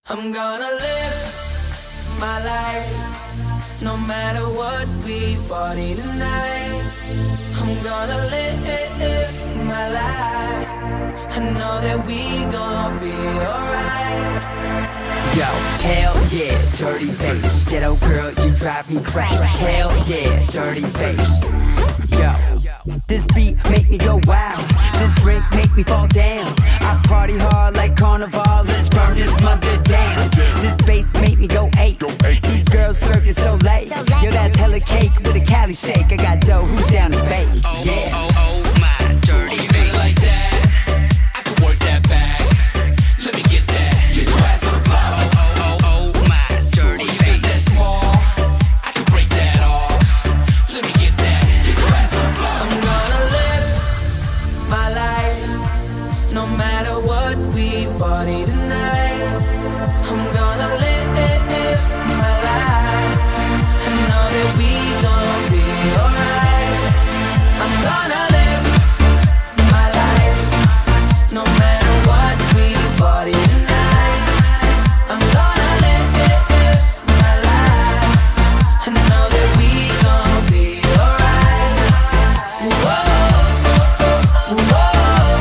I'm gonna live my life, no matter what we party tonight. I'm gonna live my life. I know that we gon' be alright. Yo, hell yeah, dirty bass. Ghetto girl, you drive me crazy. Hell yeah, dirty bass. Yo, this beat make me go wild. This drink make me fall down. I party hard like carnival. Let's burn this mother down. This bass make me go eight. These girls circus so late. Yo, that's hella cake with a Cali shake. I got dough, who's down to bake? Yeah. Oh my dirty bass. Like that, I can work that back. Let me get that. Get your ass on the floor. Oh my dirty bass. That small, I can break that off. Let me get that. Get your ass on the floor. I'm gonna live my life, no matter what we party tonight. I'm gonna live my life. I know that we gon' be alright. I'm gonna live my life, no matter what we party tonight. I'm gonna live my life. I know that we gon' be alright. Whoa, whoa,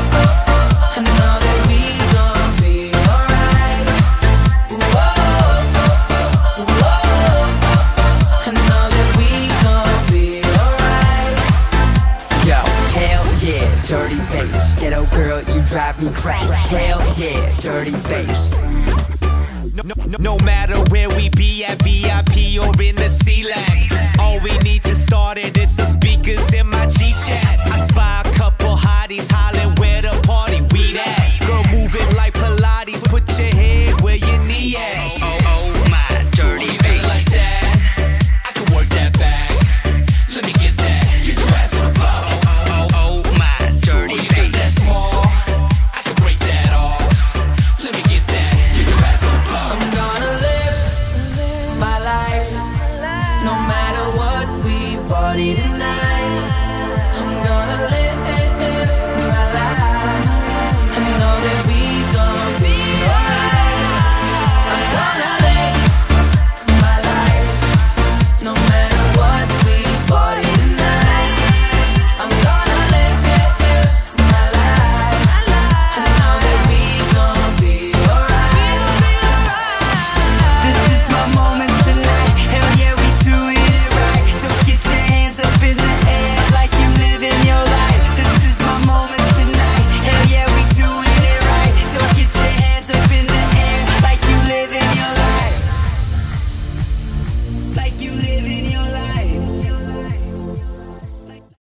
I know that we gon' be alright. Whoa, whoa, I know that we gon' be alright. Yo, hell yeah, dirty bass. Ghetto girl, you drive me crazy. Hell yeah, dirty bass. No matter where we be at VIP or in the C-Lag, all we need to start it is the speakers in my G-Chat. I spy a couple hotties hollering where the party we at. Girl, move it like Pilates, put your head where your knee at. Oh my dirty bass. Like that, I can work that back. Let me get that. Get your ass on the floor. Oh my dirty bass. That small, I can break that off. Let me get that. Get your ass on the floor. I'm gonna live my life, no matter what we party tonight. I'm gonna live my life. I know that we gon' be alright. I'm gonna live my life, no matter what we party tonight. I'm gonna live my life. I know that we gon' be alright. This is my moment tonight. Hell yeah, we doing it right. So get your hands up in the air like you living your life. This is my moment tonight. Hell yeah, we doing it right. So get your hands up in the air like you living your life. Like you living your life.